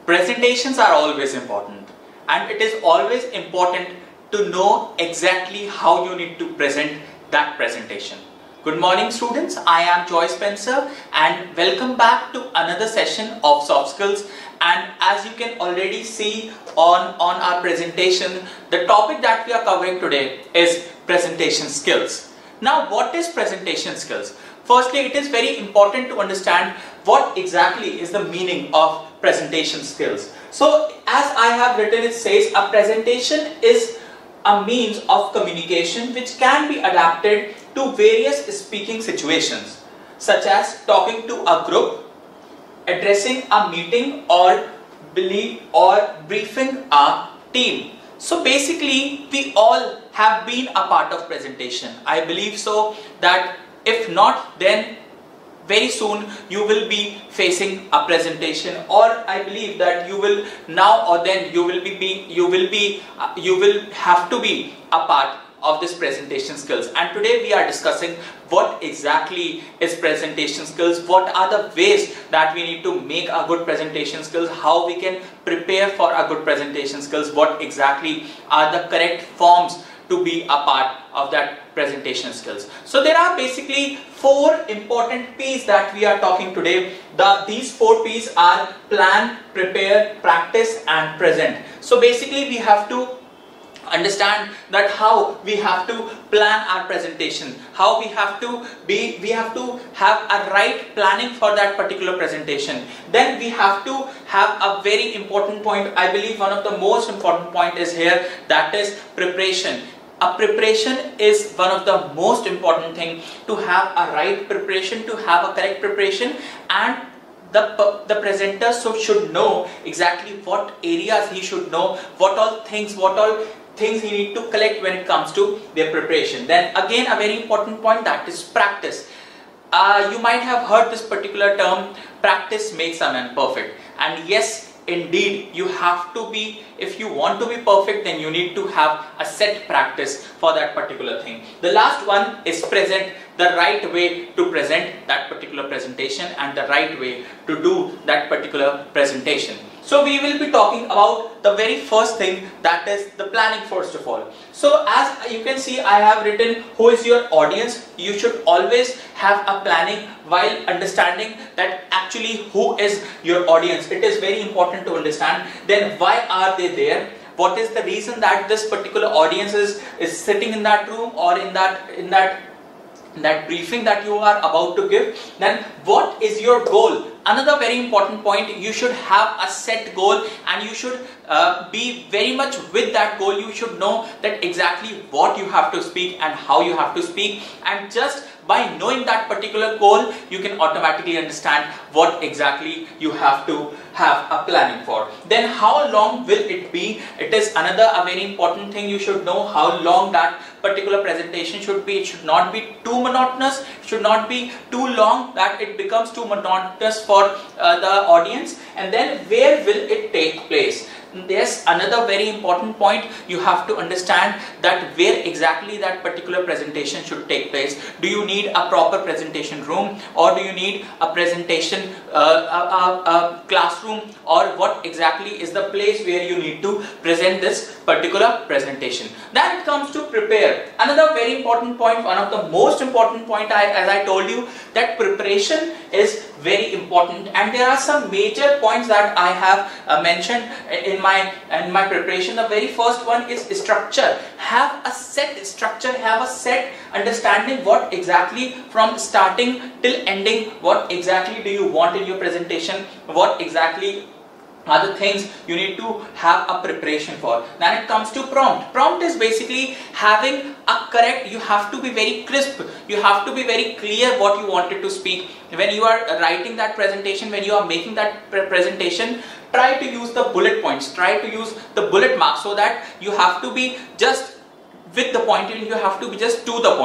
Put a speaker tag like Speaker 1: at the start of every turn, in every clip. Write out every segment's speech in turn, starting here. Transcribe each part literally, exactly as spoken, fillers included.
Speaker 1: Presentations are always important, and it is always important to know exactly how you need to present that presentation. Good morning students, I am Joy Spencer and welcome back to another session of soft skills. And as you can already see on, on our presentation, the topic that we are covering today is presentation skills. Now, what is presentation skills? Firstly, it is very important to understand what exactly is the meaning of presentation skills. So, as I have written, it says a presentation is a means of communication which can be adapted to various speaking situations, such as talking to a group, addressing a meeting, or believe or briefing a team. So basically, we all have been a part of presentation. I believe so that if not, then very soon you will be facing a presentation, or I believe that you will now or then you will be, be you will be uh, you will have to be a part of this presentation skills. And today we are discussing what exactly is presentation skills, what are the ways that we need to make a good presentation skills, how we can prepare for a good presentation skills, what exactly are the correct forms to be a part of that presentation skills. So there are basically four important P's that we are talking today. The, these four P's are plan, prepare, practice and present. So basically we have to understand that how we have to plan our presentation, how we have to be, we have to have a right planning for that particular presentation. Then we have to have a very important point. I believe one of the most important point is here, that is preparation. A preparation is one of the most important thing, to have a right preparation, to have a correct preparation, and the, the presenter so should know exactly what areas he should know, what all things, what all things he need to collect when it comes to their preparation. Then again a very important point, that is practice. Uh, you might have heard this particular term, practice makes a man perfect. And yes, indeed, you have to be, if you want to be perfect, then you need to have a set practice for that particular thing. The last one is present, the right way to present that particular presentation and the right way to do that particular presentation. So we will be talking about the very first thing, that is the planning first of all. So as you can see, I have written who is your audience. You should always have a planning while understanding that actually who is your audience. It is very important to understand. Then why are they there? What is the reason that this particular audience is, is sitting in that room or in that in that that briefing that you are about to give? Then what is your goal? Another very important point, you should have a set goal and you should uh, be very much with that goal. You should know that exactly what you have to speak and how you have to speak, and just by knowing that particular goal, you can automatically understand what exactly you have to have a planning for. Then how long will it be? It is another a very important thing. You should know how long that particular presentation should be. It should not be too monotonous, it should not be too long that it becomes too monotonous for uh, the audience. And then where will it take place? Yes, another very important point, you have to understand that where exactly that particular presentation should take place. Do you need a proper presentation room, or do you need a presentation uh, a, a, a classroom, or what exactly is the place where you need to present this particular presentation? Then it comes to prepare. Another very important point, one of the most important point, I, as I told you, that preparation is very important, and there are some major points that I have uh, mentioned in my in my preparation. The very first one is structure. Have a set structure, have a set understanding what exactly from starting till ending, what exactly do you want in your presentation, what exactly are the things you need to have a preparation for. Then it comes to prompt. Prompt is basically having a correct, you have to be very crisp, you have to be very clear what you wanted to speak. When you are writing that presentation, when you are making that pre presentation, try to use the bullet points, try to use the bullet marks, so that you have to be just with the point, and you have to be just to the point.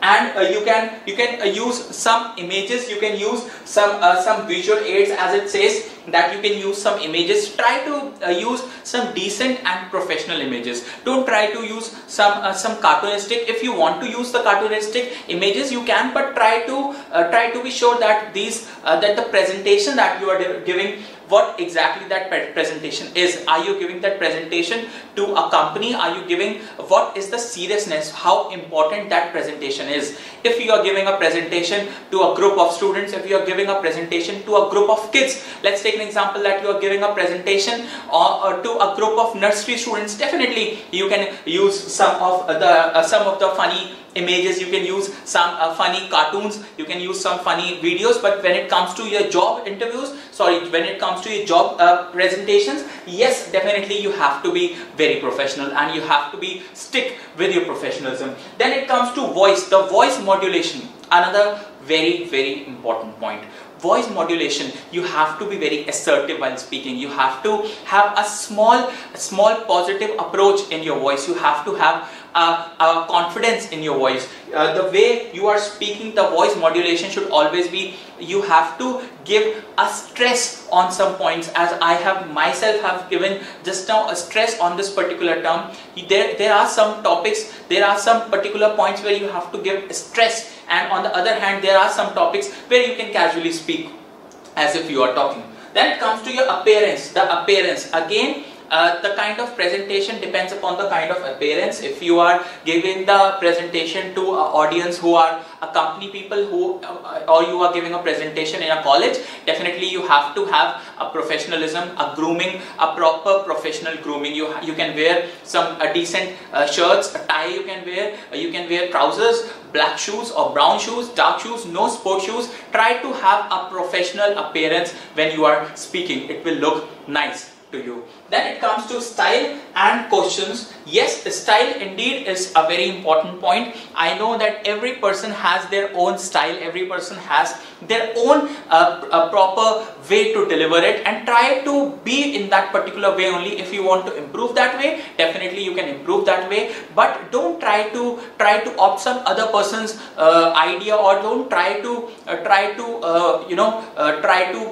Speaker 1: and uh, you can you can uh, use some images, you can use some uh, some visual aids, as it says that you can use some images. Try to uh, use some decent and professional images. Don't try to use some uh, some cartoonistic. If you want to use the cartoonistic images, you can, but try to uh, try to be sure that these uh, that the presentation that you are giving, what exactly that presentation is. Are you giving that presentation to a company? Are you giving, what is the seriousness, how important that presentation is? If you are giving a presentation to a group of students, if you are giving a presentation to a group of kids, let's take an example that you are giving a presentation or, or to a group of nursery students, definitely you can use some of the uh, some of the funny images, you can use some uh, funny cartoons, you can use some funny videos. But when it comes to your job interviews, sorry, when it comes to your job uh, presentations, yes, definitely you have to be very professional and you have to be stick with your professionalism. Then it comes to voice, the voice modulation, another very very important point. Voice modulation, you have to be very assertive while speaking. You have to have a small a small positive approach in your voice. You have to have a, a confidence in your voice. Uh, the way you are speaking, the voice modulation should always be, you have to give a stress on some points, as I have myself have given just now a stress on this particular term. There, there are some topics, there are some particular points where you have to give stress, and on the other hand there are some topics where you can casually speak as if you are talking. Then it comes to your appearance, the appearance. Again, Uh, the kind of presentation depends upon the kind of appearance. If you are giving the presentation to an audience who are a company people, who uh, or you are giving a presentation in a college, definitely you have to have a professionalism, a grooming, a proper professional grooming. You you can wear some uh, decent uh, shirts, a tie you can wear, uh, you can wear trousers, black shoes or brown shoes, dark shoes, no sport shoes. Try to have a professional appearance when you are speaking. It will look nice to you. Then it comes to style and questions. Yes, style indeed is a very important point. I know that every person has their own style, every person has their own uh, uh, proper way to deliver it, and try to be in that particular way only. If you want to improve that way, definitely you can improve that way, but don't try to try to opt some other person's uh, idea, or don't try to uh, try to uh, you know uh, try to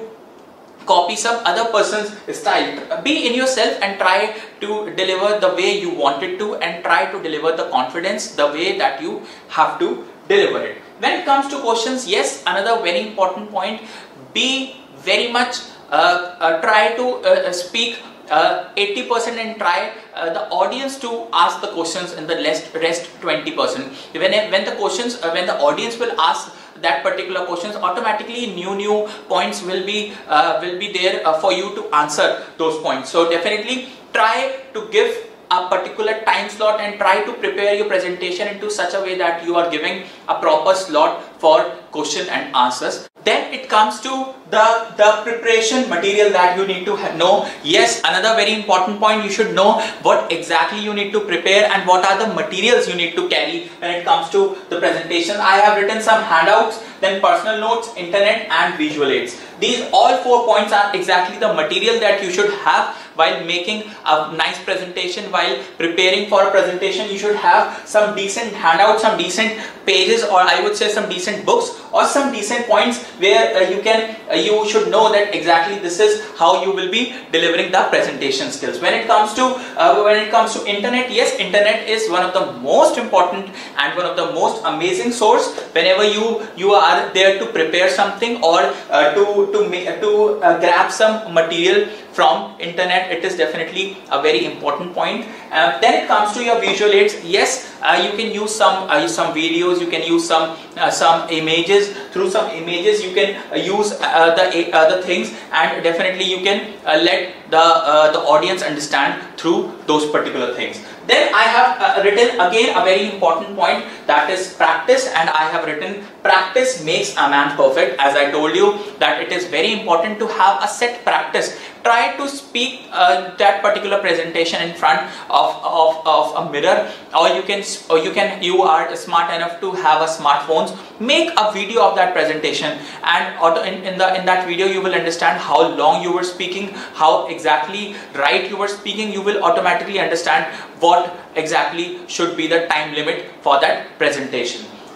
Speaker 1: copy some other person's style. Be in yourself and try to deliver the way you want it to, and try to deliver the confidence the way that you have to deliver it. When it comes to questions, yes, another very important point, be very much uh, uh, try to uh, speak eighty percent uh, and try uh, the audience to ask the questions in the rest, rest twenty percent. When, when the questions, uh, when the audience will ask that particular questions, automatically new new points will be uh, will be there uh, for you to answer those points. So definitely try to give a particular time slot and try to prepare your presentation into such a way that you are giving a proper slot for question and answers. Then it comes to the, the preparation material that you need to know. Yes, another very important point, you should know what exactly you need to prepare and what are the materials you need to carry when it comes to the presentation. I have written some handouts, then personal notes, internet and visual aids. These all four points are exactly the material that you should have while making a nice presentation. While preparing for a presentation, you should have some decent handouts, some decent pages, or I would say some decent books or some decent points where uh, you can uh, you should know that exactly this is how you will be delivering the presentation skills. When it comes to uh, when it comes to internet, yes, internet is one of the most important and one of the most amazing source whenever you you are there to prepare something or uh, to to to uh, grab some material from internet. It is definitely a very important point. Uh, then it comes to your visual aids. Yes, uh, you can use some uh, some videos, you can use some uh, some images. Through some images you can uh, use uh, the uh, the things, and definitely you can uh, let the uh, the audience understand through those particular things. Then I have uh, written again a very important point, that is practice, and I have written practice makes a man perfect. As I told you that it is very important to have a set practice. Try to speak uh, that particular presentation in front of, of, of a mirror, or you can or you can you are smart enough to have a smartphones. Make a video of that presentation, and auto, in, in the in that video you will understand how long you were speaking, how exactly right you were speaking. You will automatically understand what exactly should be the time limit for that presentation.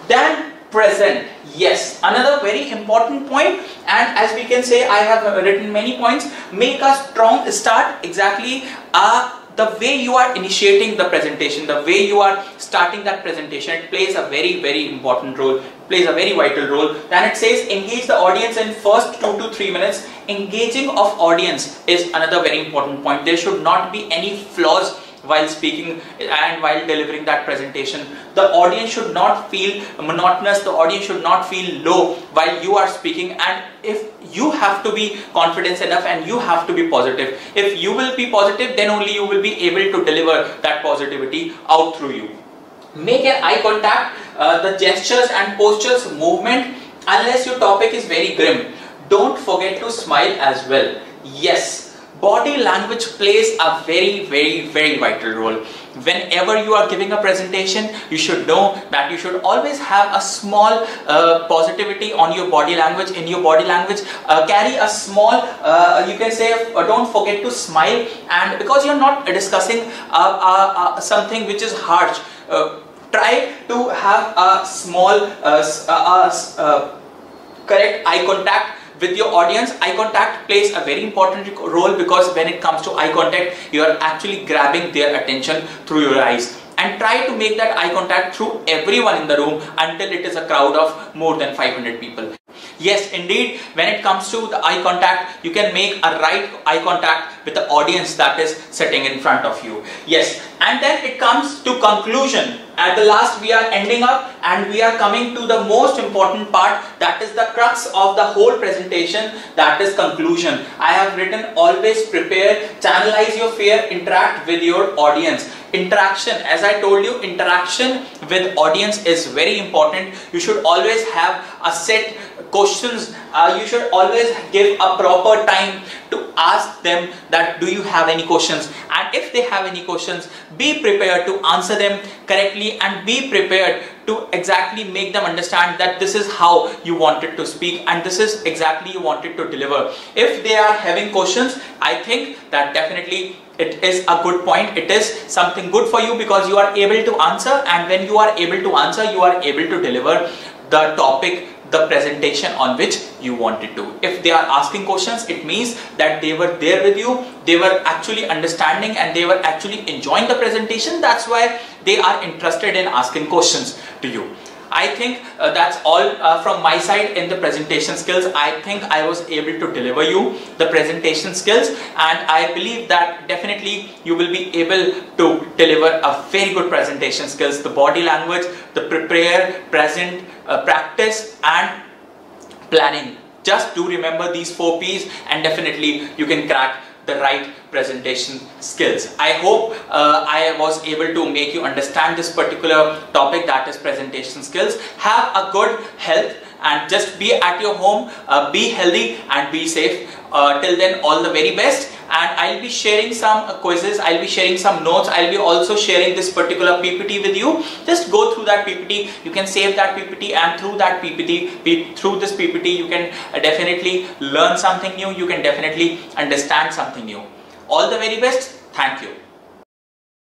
Speaker 1: than present. Yes, another very important point, and as we can say, I have written many points. Make a strong start. Exactly uh, the way you are initiating the presentation, the way you are starting that presentation, it plays a very very important role, plays a very vital role. Then it says engage the audience in first two to three minutes. Engaging of audience is another very important point. There should not be any flaws while speaking and while delivering that presentation. The audience should not feel monotonous, the audience should not feel low while you are speaking, and if you have to be confident enough and you have to be positive. If you will be positive, then only you will be able to deliver that positivity out through you. Make an eye contact, uh, the gestures and postures, movement, unless your topic is very grim. Don't forget to smile as well. Yes. Body language plays a very very very vital role. Whenever you are giving a presentation, you should know that you should always have a small uh, positivity on your body language, in your body language. Uh, carry a small, uh, you can say, uh, don't forget to smile, and because you're not discussing uh, uh, uh, something which is harsh, uh, try to have a small, uh, uh, uh, correct eye contact with your audience. Eye contact plays a very important role, because when it comes to eye contact, you are actually grabbing their attention through your eyes. And try to make that eye contact through everyone in the room until it is a crowd of more than five hundred people. Yes, indeed, when it comes to the eye contact, you can make a right eye contact with the audience that is sitting in front of you. Yes, and then it comes to conclusion. At the last, we are ending up and we are coming to the most important part, that is the crux of the whole presentation, that is conclusion. I have written always prepare, channelize your fear, interact with your audience. Interaction, as I told you, interaction with audience is very important. You should always have a set questions. Uh, you should always give a proper time to ask them that do you have any questions, and if they have any questions, be prepared to answer them correctly and be prepared to exactly make them understand that this is how you wanted to speak and this is exactly you wanted to deliver. If they are having questions, I think that definitely it is a good point. It is something good for you, because you are able to answer, and when you are able to answer, you are able to deliver the topic, the presentation on which you wanted to. If they are asking questions, it means that they were there with you, they were actually understanding and they were actually enjoying the presentation. That's why they are interested in asking questions to you. I think uh, that's all uh, from my side in the presentation skills. I think I was able to deliver you the presentation skills, and I believe that definitely you will be able to deliver a very good presentation skills. The body language, the prepare, present, uh, practice and planning. Just do remember these four P's and definitely you can crack the right presentation skills. I hope uh, I was able to make you understand this particular topic, that is presentation skills. Have a good health and just be at your home, uh, be healthy and be safe. Uh, till then, all the very best, and I'll be sharing some uh, quizzes, I'll be sharing some notes, I'll be also sharing this particular P P T with you. Just go through that P P T, you can save that P P T, and through that P P T, through this P P T you can uh, definitely learn something new, you can definitely understand something new. All the very best, thank you.